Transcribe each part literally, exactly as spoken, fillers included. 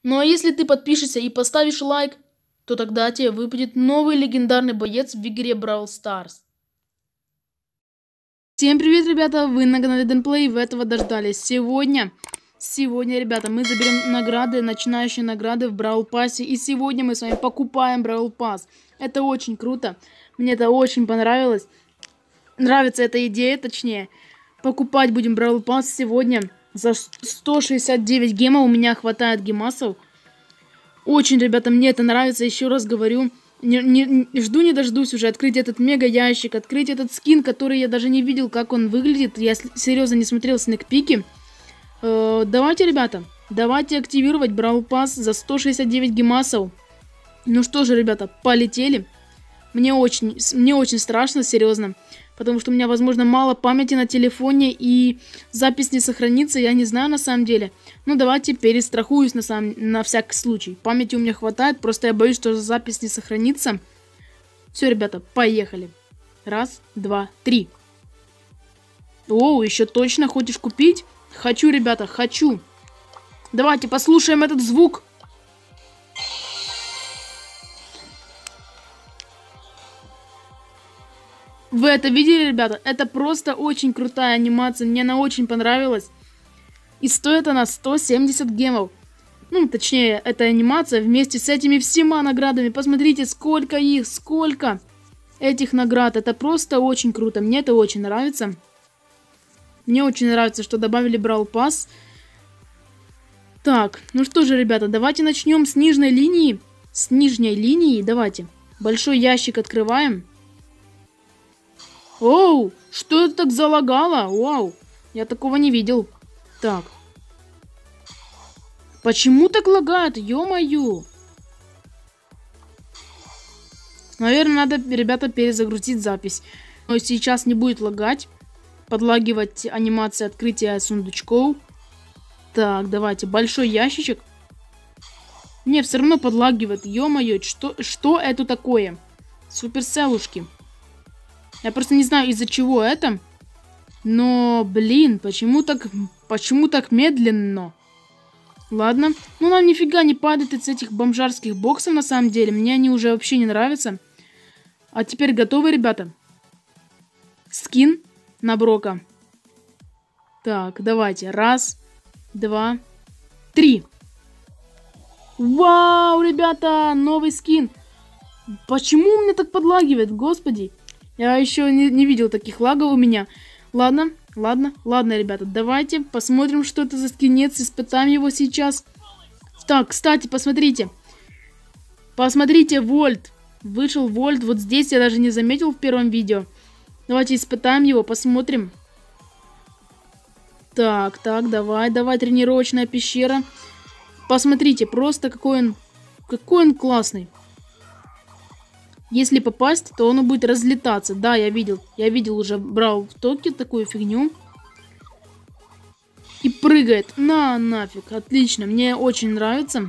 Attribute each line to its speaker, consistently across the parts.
Speaker 1: Ну а если ты подпишешься и поставишь лайк, то тогда тебе выпадет новый легендарный боец в игре Brawl Stars. Всем привет, ребята! Вы на канале Денплей, вы этого дождались. Сегодня, сегодня, ребята, мы заберем награды, начинающие награды в Brawl Pass. И сегодня мы с вами покупаем Brawl Pass. Это очень круто. Мне это очень понравилось. Нравится эта идея, точнее. Покупать будем Brawl Pass сегодня. За сто шестьдесят девять гемов у меня хватает гемасов. Очень, ребята, мне это нравится. Еще раз говорю. Не, не, жду не дождусь уже открыть этот мега ящик, открыть этот скин, который я даже не видел, как он выглядит. Я серьезно не смотрел снэкпики. Э, давайте, ребята, давайте активировать Brawl Pass за сто шестьдесят девять гемасов. Ну что же, ребята, полетели. Мне очень, мне очень страшно, серьезно. Потому что у меня, возможно, мало памяти на телефоне и запись не сохранится, я не знаю на самом деле. Ну, давайте перестрахуюсь на, сам, на всякий случай. Памяти у меня хватает, просто я боюсь, что запись не сохранится. Все, ребята, поехали. Раз, два, три. О, еще точно хочешь купить? Хочу, ребята, хочу. Давайте послушаем этот звук. Вы это видели, ребята? Это просто очень крутая анимация. Мне она очень понравилась. И стоит она сто семьдесят гемов. Ну, точнее, эта анимация вместе с этими всеми наградами. Посмотрите, сколько их, сколько этих наград. Это просто очень круто. Мне это очень нравится. Мне очень нравится, что добавили Brawl Pass. Так, ну что же, ребята, давайте начнем с нижней линии. С нижней линии, давайте. Большой ящик открываем. Оу, что это так залагало? Вау, я такого не видел. Так. Почему так лагает? Ё-моё. Наверное, надо, ребята, перезагрузить запись. Но сейчас не будет лагать. Подлагивать анимация открытия сундучков. Так, давайте. Большой ящичек. Не, все равно подлагивает. Ё-моё, что, что это такое? Суперселушки. Я просто не знаю, из-за чего это. Но, блин, почему так, почему так медленно? Ладно. Ну, нам нифига не падает из этих бомжарских боксов, на самом деле. Мне они уже вообще не нравятся. А теперь готовы, ребята? Скин на Брока. Так, давайте. Раз, два, три. Вау, ребята, новый скин. Почему мне так подлагивает, господи? Я еще не, не видел таких лагов у меня. Ладно, ладно, ладно, ребята. Давайте посмотрим, что это за скинец. Испытаем его сейчас. Так, кстати, посмотрите. Посмотрите, Вольт. Вышел Вольт. Вот здесь я даже не заметил в первом видео. Давайте испытаем его, посмотрим. Так, так, давай, давай. Тренировочная пещера. Посмотрите, просто какой он, какой он классный. Если попасть, то оно будет разлетаться. Да, я видел. Я видел уже, брал в токе такую фигню. И прыгает. На, нафиг. Отлично. Мне очень нравится.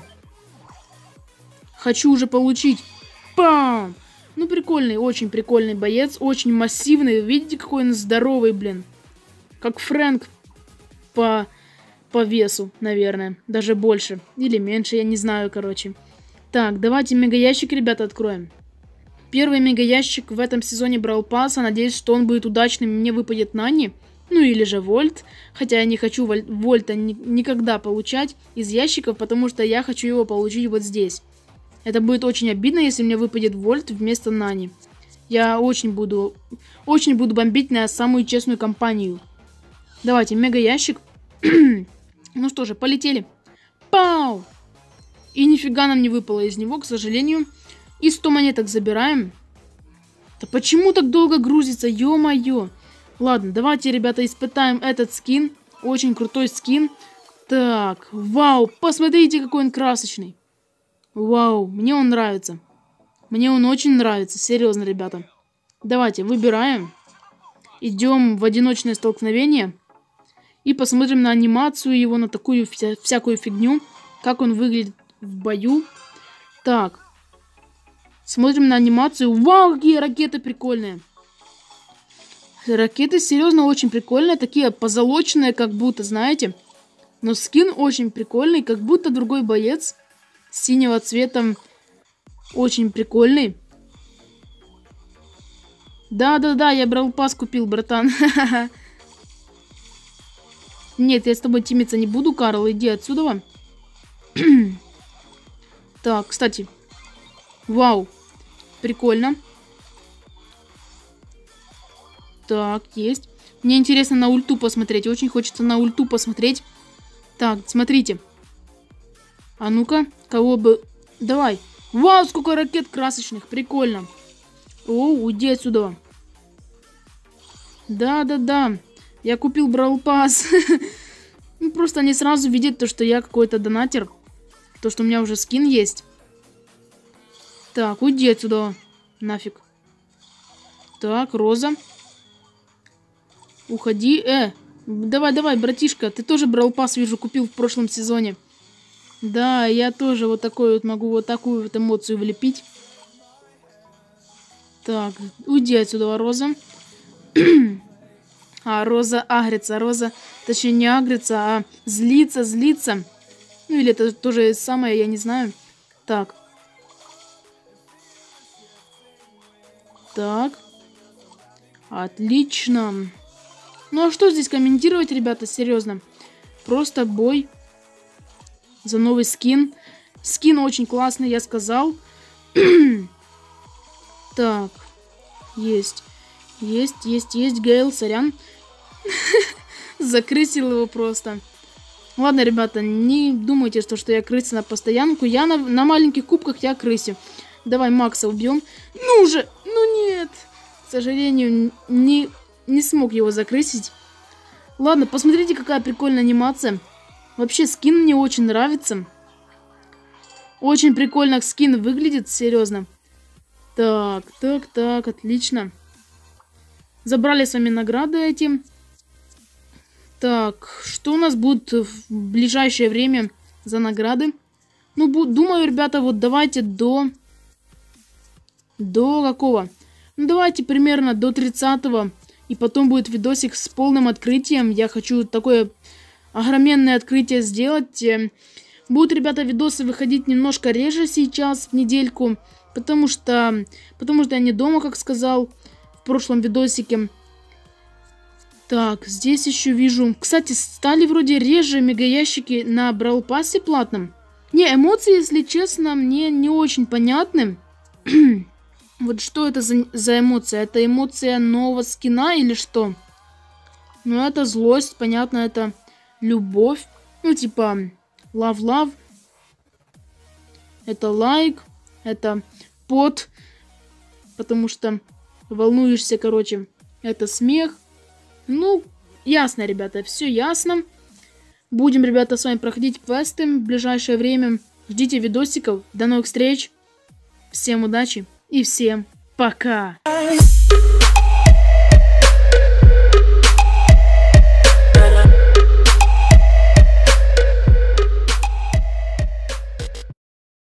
Speaker 1: Хочу уже получить. Пам! Ну, прикольный, очень прикольный боец. Очень массивный. Видите, какой он здоровый, блин. Как Фрэнк по, по весу, наверное. Даже больше. Или меньше, я не знаю, короче. Так, давайте мега ящик, ребята, откроем. Первый мега ящик в этом сезоне Brawl Pass. Надеюсь, что он будет удачным. Мне выпадет Нани. Ну или же Вольт. Хотя я не хочу Вольта ни никогда получать из ящиков, потому что я хочу его получить вот здесь. Это будет очень обидно, если мне выпадет Вольт вместо Нани. Я очень буду, очень буду бомбить на самую честную компанию. Давайте, мега ящик. Ну что же, полетели. Пау! И нифига нам не выпало из него, к сожалению. И сто монеток забираем. Да почему так долго грузится? Ё-моё. Ладно, давайте, ребята, испытаем этот скин. Очень крутой скин. Так, вау, посмотрите, какой он красочный. Вау, мне он нравится. Мне он очень нравится, серьезно, ребята. Давайте, выбираем. Идем в одиночное столкновение. И посмотрим на анимацию его, на такую вся всякую фигню. Как он выглядит в бою. Так. Смотрим на анимацию. Вау, какие ракеты прикольные. Ракеты, серьезно, очень прикольные. Такие позолоченные, как будто, знаете. Но скин очень прикольный, как будто другой боец. синего цвета. Очень прикольный. Да-да-да, я брал пас, купил, братан. Нет, я с тобой тимиться не буду, Карл, иди отсюда. Так, кстати. Вау. Прикольно. Так, есть. Мне интересно на ульту посмотреть. Очень хочется на ульту посмотреть. Так, смотрите. А ну-ка, кого бы... Давай. Вау, сколько ракет красочных. Прикольно. О, уйди отсюда. Да-да-да. Я купил Brawl Pass. Ну, просто они сразу видят то, что я какой-то донатер. То, что у меня уже скин есть. Так, уйди отсюда. Нафиг. Так, Роза. Уходи. Э, давай, давай, братишка. Ты тоже Brawl Pass, вижу, купил в прошлом сезоне. Да, я тоже вот такой вот могу вот такую вот эмоцию влепить. Так, уйди отсюда, Роза. А, Роза агрится, Роза, точнее не агрится, а злится, злится. Ну или это тоже самое, я не знаю. Так. Так. Отлично. Ну а что здесь комментировать, ребята, серьезно. Просто бой за новый скин. Скин очень классный, я сказал. Так. Есть. Есть, есть, есть, Гейл, сорян. Закрысил его просто. Ладно, ребята, не думайте, что, что я крыса на постоянку. Я на, на маленьких кубках я крысе. Давай Макса убьем. Ну же! Ну нет! К сожалению, не, не смог его закрысить. Ладно, посмотрите, какая прикольная анимация. Вообще, скин мне очень нравится. Очень прикольно скин выглядит, серьезно. Так, так, так, отлично. Забрали с вами награды эти. Так, что у нас будет в ближайшее время за награды? Ну, буд, думаю, ребята, вот давайте до... До какого? Ну, давайте примерно до тридцатого. И потом будет видосик с полным открытием. Я хочу такое огроменное открытие сделать. Будут, ребята, видосы выходить немножко реже сейчас, в недельку. Потому что... Потому что я не дома, как сказал в прошлом видосике. Так, здесь еще вижу... Кстати, стали вроде реже мегаящики на Brawl Pass платном. Не, эмоции, если честно, мне не очень понятны. Вот что это за, за эмоция? Это эмоция нового скина или что? Ну, это злость, понятно, это любовь. Ну, типа, love-love. Это лайк. Это пот. Потому что волнуешься, короче. Это смех. Ну, ясно, ребята, все ясно. Будем, ребята, с вами проходить квесты в ближайшее время. Ждите видосиков. До новых встреч. Всем удачи и всем пока.